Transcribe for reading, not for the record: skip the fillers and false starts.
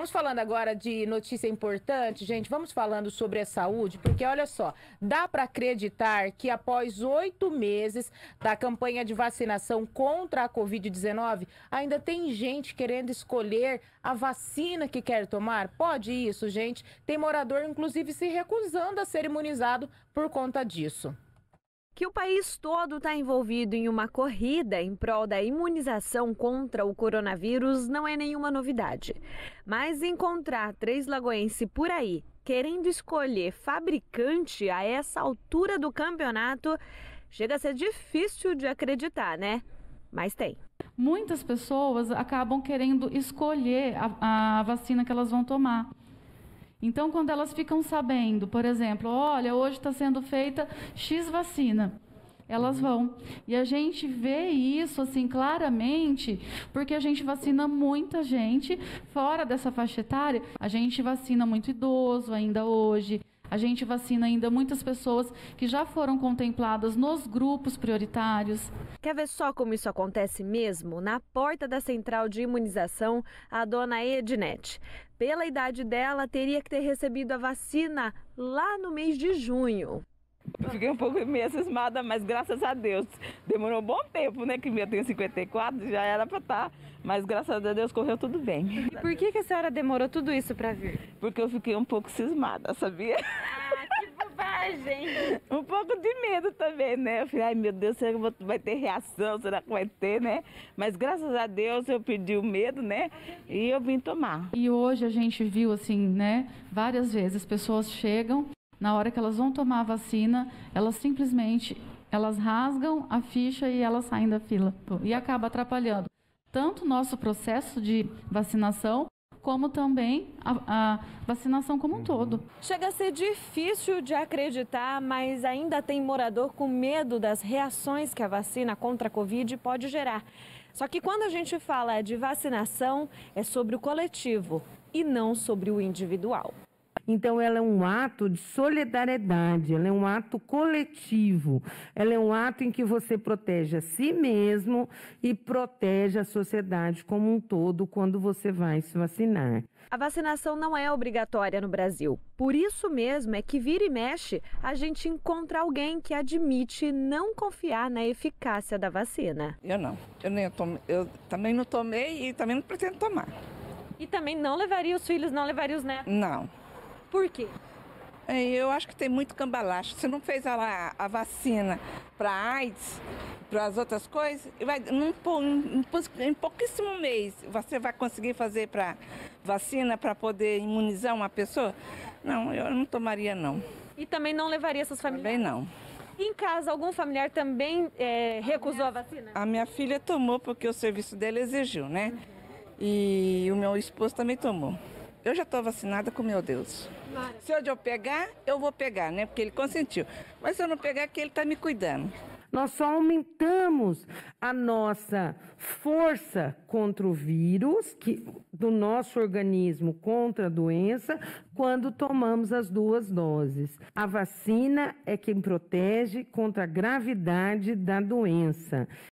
Vamos falando agora de notícia importante, gente. Vamos falando sobre a saúde, porque olha só, dá para acreditar que após 8 meses da campanha de vacinação contra a Covid-19, ainda tem gente querendo escolher a vacina que quer tomar? Pode isso, gente. Tem morador, inclusive, se recusando a ser imunizado por conta disso. Que o país todo está envolvido em uma corrida em prol da imunização contra o coronavírus não é nenhuma novidade. Mas encontrar três-lagoense por aí querendo escolher fabricante a essa altura do campeonato chega a ser difícil de acreditar, né? Mas tem. Muitas pessoas acabam querendo escolher a vacina que elas vão tomar. Então, quando elas ficam sabendo, por exemplo, olha, hoje está sendo feita X vacina, elas vão. E a gente vê isso assim claramente, porque a gente vacina muita gente fora dessa faixa etária. A gente vacina muito idoso ainda hoje. A gente vacina ainda muitas pessoas que já foram contempladas nos grupos prioritários. Quer ver só como isso acontece mesmo? Na porta da central de imunização, a dona Ednete. Pela idade dela, teria que ter recebido a vacina lá no mês de junho. Eu fiquei um pouco meio cismada, mas graças a Deus, demorou um bom tempo, né? Que eu tenho 54, já era para estar, mas graças a Deus correu tudo bem. E por que a senhora demorou tudo isso para vir? Porque eu fiquei um pouco cismada, sabia? Ah, que bobagem! Um pouco de medo também, né? Eu falei, ai meu Deus, será que vai ter reação? Será que vai ter, né? Mas graças a Deus eu perdi o medo, né? E eu vim tomar. E hoje a gente viu assim, né? Várias vezes as pessoas chegam, na hora que elas vão tomar a vacina, elas simplesmente rasgam a ficha e elas saem da fila. E acaba atrapalhando tanto o nosso processo de vacinação, como também a vacinação como um todo. Chega a ser difícil de acreditar, mas ainda tem morador com medo das reações que a vacina contra a Covid pode gerar. Só que quando a gente fala de vacinação, é sobre o coletivo e não sobre o individual. Então, ela é um ato de solidariedade, ela é um ato coletivo, ela é um ato em que você protege a si mesmo e protege a sociedade como um todo quando você vai se vacinar. A vacinação não é obrigatória no Brasil. Por isso mesmo é que vira e mexe, a gente encontra alguém que admite não confiar na eficácia da vacina. Eu não. Eu também não tomei e também não pretendo tomar. E também não levaria os filhos, não levaria os netos? Não. Por quê? Eu acho que tem muito cambalacho. Você não fez a vacina para AIDS, para as outras coisas, em pouquíssimo mês você vai conseguir fazer para vacina para poder imunizar uma pessoa? Não, eu não tomaria não. E também não levaria essas famílias? Também não. Em casa, algum familiar também recusou a vacina? A minha filha tomou porque o serviço dela exigiu, né? E o meu esposo também tomou. Eu já estou vacinada com meu Deus. Se eu pegar, eu vou pegar, né? Porque ele consentiu. Mas se eu não pegar, é que ele está me cuidando. Nós só aumentamos a nossa força contra o vírus, do nosso organismo contra a doença, quando tomamos as 2 doses. A vacina é quem protege contra a gravidade da doença.